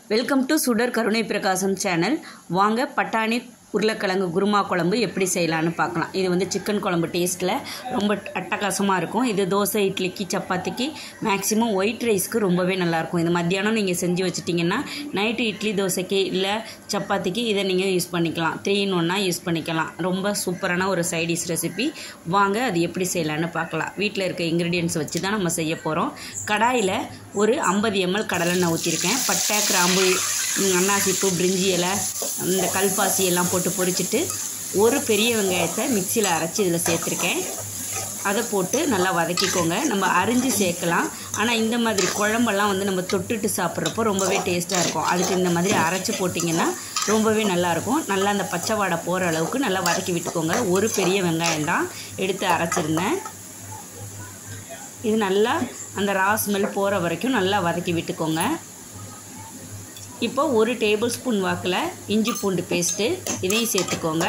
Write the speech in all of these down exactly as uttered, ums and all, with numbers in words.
Welcome to சுடர் கருணை பிரகாசம் சேனல். வாங்க பட்டாணி உருளைக்கிழங்கு குருமா குழம்பு எப்படி செய்யலான்னு பார்க்கலாம். இது வந்து சிக்கன் குழம்பு டேஸ்ட்டில் ரொம்ப அட்டகாசமாக இருக்கும். இது தோசை, இட்லிக்கு, சப்பாத்திக்கு, மேக்ஸிமம் ஒயிட் ரைஸ்க்கு ரொம்பவே நல்லாயிருக்கும். இது மத்தியானம் நீங்கள் செஞ்சு வச்சுட்டிங்கன்னா நைட்டு இட்லி தோசைக்கு இல்லை சப்பாத்திக்கு இதை நீங்கள் யூஸ் பண்ணிக்கலாம். த்ரீ இன் ஒன்னாக யூஸ் பண்ணிக்கலாம். ரொம்ப சூப்பரான ஒரு சைடிஷ் ரெசிபி. வாங்க அது எப்படி செய்யலான்னு பார்க்கலாம். வீட்டில் இருக்க இன்க்ரீடியன்ட்ஸ் வச்சு தான் நம்ம செய்ய போகிறோம். கடாயில் ஒரு ஐம்பது எம்எல் கடலெண்ணெய் ஊற்றிருக்கேன். பட்டை, கிராம்பு, அன்னாசிப்பூ, பிரிஞ்சி இலை, இந்த கல்பாசி எல்லாம் போட்டு பொரிச்சிட்டு ஒரு பெரிய வெங்காயத்தை மிக்சியில் அரைச்சி இதில் சேர்த்துருக்கேன். அதை போட்டு நல்லா வதக்கிக்கோங்க. நம்ம அரிஞ்சு சேர்க்கலாம். ஆனால் இந்த மாதிரி குழம்பெல்லாம் வந்து நம்ம தொட்டுட்டு சாப்பிட்றப்போ ரொம்பவே டேஸ்ட்டாக இருக்கும். அதுக்கு இந்த மாதிரி அரைச்சி போட்டிங்கன்னா ரொம்பவே நல்லாயிருக்கும். நல்லா அந்த பச்சை வாடை போகிற அளவுக்கு நல்லா வதக்கி விட்டுக்கோங்க. ஒரு பெரிய வெங்காயம் தான் எடுத்து அரைச்சிருந்தேன். இது நல்லா அந்த ரா ஸ்மெல் போகிற வரைக்கும் நல்லா வதக்கி விட்டுக்கோங்க. இப்போ ஒரு டேபிள் ஸ்பூன் வாக்கில் இஞ்சி பூண்டு பேஸ்ட்டு இதையும் சேர்த்துக்கோங்க.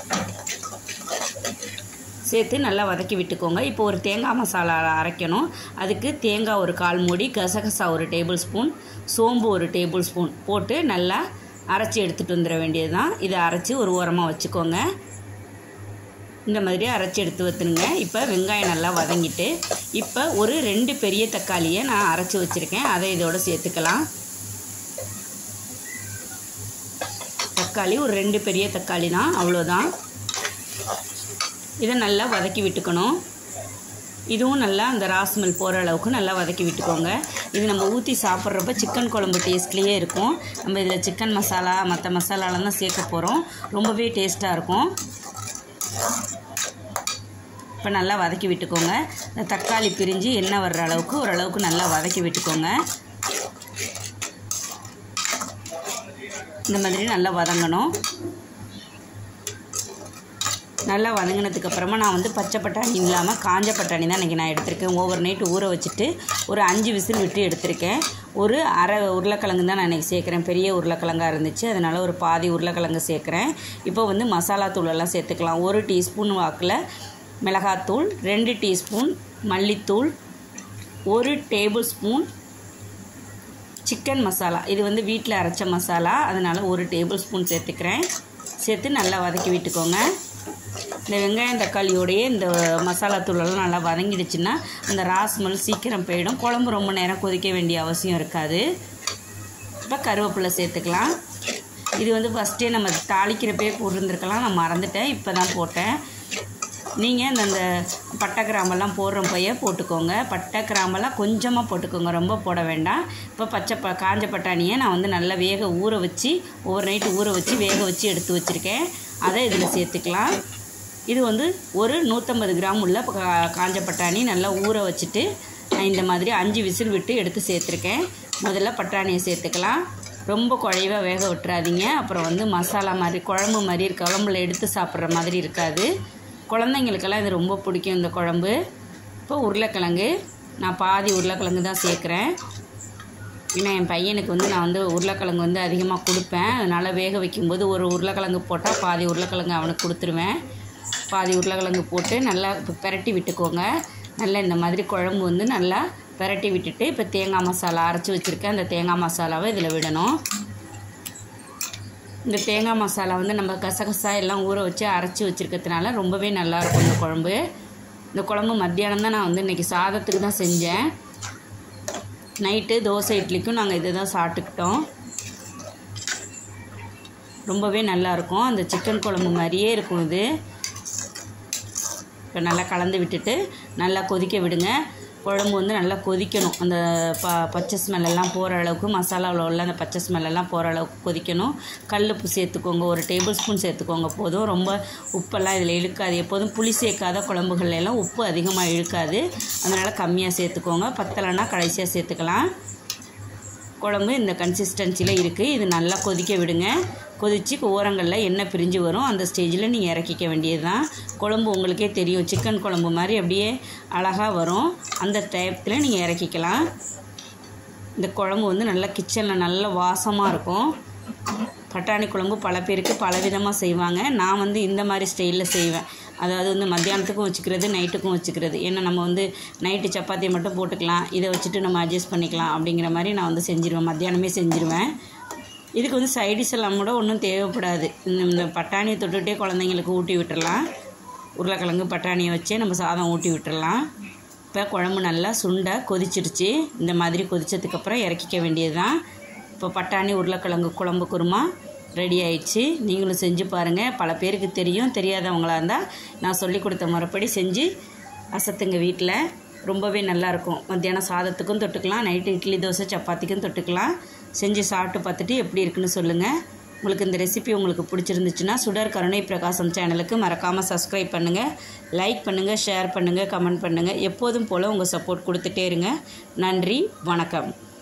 சேர்த்து நல்லா வதக்கி விட்டுக்கோங்க. இப்போ ஒரு தேங்காய் மசாலா அரைக்கணும். அதுக்கு தேங்காய் ஒரு கால் மூடி, கசகசா ஒரு டேபிள் ஸ்பூன், சோம்பு ஒரு டேபிள் ஸ்பூன் போட்டு நல்லா அரைச்சி எடுத்துகிட்டு வந்துட வேண்டியது தான். இதை அரைச்சி ஒரு ஓரமாக வச்சுக்கோங்க. இந்த மாதிரி அரைச்சி எடுத்து வச்சுருங்க. இப்போ வெங்காயம் நல்லா வதங்கிட்டு இப்போ ஒரு ரெண்டு பெரிய தக்காளியை நான் அரைச்சி வச்சுருக்கேன். அதை இதோட சேர்த்துக்கலாம். தக்காளி ஒரு ரெண்டு பெரிய தக்காளி தான், அவ்வளோதான். இதை நல்லா வதக்கி விட்டுக்கணும். இதுவும் நல்லா அந்த ராஸ்மெல் போகிற அளவுக்கு நல்லா வதக்கி விட்டுக்கோங்க. இது நம்ம ஊற்றி சாப்பிட்றப்ப சிக்கன் குழம்பு டேஸ்ட்லேயே இருக்கும். நம்ம இதில் சிக்கன் மசாலா மற்ற மசாலாலாம் தான் சேர்க்க போகிறோம். ரொம்பவே டேஸ்ட்டாக இருக்கும். இப்போ நல்லா வதக்கி விட்டுக்கோங்க. இந்த தக்காளி பிரிஞ்சு எண்ணெய் வர்ற அளவுக்கு ஓரளவுக்கு நல்லா வதக்கி விட்டுக்கோங்க. இந்த மாதிரி நல்லா வதங்கணும். நல்லா வதங்கினதுக்கப்புறமா நான் வந்து பச்சை பட்டாணி இல்லாமல் காஞ்ச பட்டாணி தான் இன்றைக்கி நான் எடுத்திருக்கேன். ஓவர் நைட் ஊற வச்சுட்டு ஒரு அஞ்சு விசில் விட்டு எடுத்திருக்கேன். ஒரு அரை உருளைக்கிழங்கு தான் நான் இன்றைக்கி சேர்க்குறேன். பெரிய உருளைக்கிழங்காக இருந்துச்சு, அதனால் ஒரு பாதி உருளைக்கிழங்கு சேர்க்குறேன். இப்போ வந்து மசாலா தூளெல்லாம் சேர்த்துக்கலாம். ஒரு டீஸ்பூன் வாக்கில் மிளகாத்தூள், ரெண்டு டீஸ்பூன் மல்லித்தூள், ஒரு டேபிள் ஸ்பூன் சிக்கன் மசாலா. இது வந்து வீட்டில் அரைச்ச மசாலா, அதனால் ஒரு டேபிள் ஸ்பூன் சேர்த்துக்கிறேன். சேர்த்து நல்லா வதக்கி விட்டுக்கோங்க. இந்த வெங்காயம் தக்காளியோடையே இந்த மசாலா தூளெல்லாம் நல்லா வதங்கிடுச்சுன்னா அந்த ராஸ்மெல் சீக்கிரம் போயிடும். குழம்பு ரொம்ப நேரம் கொதிக்க வேண்டிய அவசியம் இருக்காது. இப்போ கருவேப்பிலை சேர்த்துக்கலாம். இது வந்து ஃபஸ்ட்டே நம்ம தாளிக்கிறப்பே போட்டிருந்துருக்கலாம், நான் மறந்துட்டேன், இப்போ தான் போட்டேன். நீங்கள் இந்த அந்த பட்டை கிராம்பெல்லாம் போடுற பைய போட்டுக்கோங்க. பட்டை கிராம்பெல்லாம் கொஞ்சமாக போட்டுக்கோங்க, ரொம்ப போட வேண்டாம். இப்போ பச்சை ப காஞ்ச பட்டாணியை நான் வந்து நல்லா வேக ஊற வச்சு ஓவர் நைட்டு ஊற வச்சு வேக வச்சு எடுத்து வச்சுருக்கேன். அதை இதில் சேர்த்துக்கலாம். இது வந்து ஒரு நூற்றம்பது கிராம் உள்ள காஞ்ச பட்டாணி நல்லா ஊற வச்சுட்டு நான் இந்த மாதிரி அஞ்சு விசில் விட்டு எடுத்து சேர்த்துருக்கேன். முதல்ல பட்டாணியை சேர்த்துக்கலாம். ரொம்ப குழைவாக வேக விட்டுறாதீங்க. அப்புறம் வந்து மசாலா மாதிரி குழம்பு மாதிரி இருக்க குழம்புல எடுத்து சாப்பிட்ற மாதிரி இருக்காது. குழந்தைங்களுக்கெல்லாம் இது ரொம்ப பிடிக்கும் இந்த குழம்பு. இப்போ உருளைக்கிழங்கு நான் பாதி உருளைக்கிழங்கு தான் சேர்க்குறேன். ஏன்னா என் பையனுக்கு வந்து நான் வந்து உருளைக்கிழங்கு வந்து அதிகமாக கொடுப்பேன். அதனால் வேக வைக்கும்போது ஒரு உருளைக்கிழங்கு போட்டால் பாதி உருளைக்கிழங்கு அவனுக்கு கொடுத்துருவேன். பாதி உருளைக்கிழங்கு போட்டு நல்லா பெரட்டி விட்டுக்கோங்க. நல்லா இந்த மாதிரி குழம்பு வந்து நல்லா பெரட்டி விட்டுட்டு இப்போ தேங்காய் மசாலா அரைச்சி வச்சுருக்கேன். அந்த தேங்காய் மசாலாவை இதில் விடணும். இந்த தேங்காய் மசாலா வந்து நம்ம கசகசா எல்லாம் ஊற வச்சு அரைச்சி வச்சுருக்கிறதுனால ரொம்பவே நல்லாயிருக்கும் இந்த குழம்பு. இந்த குழம்பு மத்தியானம் தான் நான் வந்து இன்றைக்கி சாதத்துக்கு தான் செஞ்சேன். நைட்டு தோசை இட்லிக்கும் நாங்கள் இதை தான் சாப்பிட்டுக்கிட்டோம். ரொம்பவே நல்லாயிருக்கும். அந்த சிக்கன் குழம்பு மாதிரியே இருக்கும் இது. இப்போ நல்லா கலந்து விட்டுட்டு நல்லா கொதிக்க விடுங்க. குழம்பு வந்து நல்லா கொதிக்கணும். அந்த ப பச்சை ஸ்மெல்லாம் போகிற அளவுக்கு, மசாலாவில் உள்ள அந்த பச்சை ஸ்மெல்லாம் போகிற அளவுக்கு கொதிக்கணும். கல் உப்பு சேர்த்துக்கோங்க, ஒரு டேபிள் ஸ்பூன் சேர்த்துக்கோங்க போதும். ரொம்ப உப்பெல்லாம் இதில் இழுக்காது. எப்போதும் புளி சேர்க்காத குழம்புகள்லாம் உப்பு அதிகமாக இழுக்காது. அதனால் கம்மியாக சேர்த்துக்கோங்க. பத்தலைன்னா கடைசியாக சேர்த்துக்கலாம். குழம்பு இந்த கன்சிஸ்டன்சியில் இருக்குது. இது நல்லா கொதிக்க விடுங்க. கொதித்து ஓரங்களில் எண்ணெய் பிரிஞ்சு வரும். அந்த ஸ்டேஜில் நீங்கள் இறக்கிக்க வேண்டியது தான். குழம்பு உங்களுக்கே தெரியும், சிக்கன் குழம்பு மாதிரி அப்படியே அழகாக வரும். அந்த டயத்தில் நீங்கள் இறக்கிக்கலாம். இந்த குழம்பு வந்து நல்லா கிச்சனில் நல்ல வாசமாக இருக்கும். பட்டாணி குழம்பு பல பேருக்கு பல விதமாக செய்வாங்க. நான் வந்து இந்த மாதிரி ஸ்டைலில் செய்வேன். அதாவது வந்து மத்தியானத்துக்கும் வச்சுக்கிறது, நைட்டுக்கும் வச்சுக்கிறது. ஏன்னா நம்ம வந்து நைட்டு சப்பாத்தியை மட்டும் போட்டுக்கலாம், இதை வச்சுட்டு நம்ம அட்ஜஸ்ட் பண்ணிக்கலாம் அப்படிங்கிற மாதிரி நான் வந்து செஞ்சுருவேன். மத்தியானமே செஞ்சுருவேன். இதுக்கு வந்து சைடிஷ் எல்லாம் கூட ஒன்றும் தேவைப்படாது. இந்த பட்டாணியை தொட்டுகிட்டே குழந்தைங்களுக்கு ஊட்டி விட்டுடலாம். உருளைக்கிழங்கு பட்டாணியை வச்சே நம்ம சாதம் ஊட்டி விட்டுடலாம். இப்போ குழம்பு நல்லா சுண்டை கொதிச்சிடுச்சு. இந்த மாதிரி கொதிச்சதுக்கப்புறம் இறக்கிக்க வேண்டியது தான். இப்போ பட்டாணி உருளைக்கிழங்கு குழம்பு குருமா ரெடி ஆயிடுச்சு. நீங்களும் செஞ்சு பாருங்கள். பல பேருக்கு தெரியும், தெரியாதவங்களாக இருந்தால் நான் சொல்லி கொடுத்த முறைப்படி செஞ்சு அசத்துங்க வீட்டில். ரொம்பவே நல்லாயிருக்கும். மத்தியானம் சாதத்துக்கும் தொட்டுக்கலாம், நைட்டு இட்லி தோசை சப்பாத்திக்கும் தொட்டுக்கலாம். செஞ்சு சாப்பிட்டு பார்த்துட்டு எப்படி இருக்குன்னு சொல்லுங்கள். உங்களுக்கு இந்த ரெசிபி உங்களுக்கு பிடிச்சிருந்துச்சுன்னா சுடர் கருணை பிரகாசம் சேனலுக்கு மறக்காமல் சப்ஸ்கிரைப் பண்ணுங்கள், லைக் பண்ணுங்கள், ஷேர் பண்ணுங்கள், கமெண்ட் பண்ணுங்கள். எப்போதும் போல் உங்கள் சப்போர்ட் கொடுத்துட்டே இருங்க. நன்றி, வணக்கம்.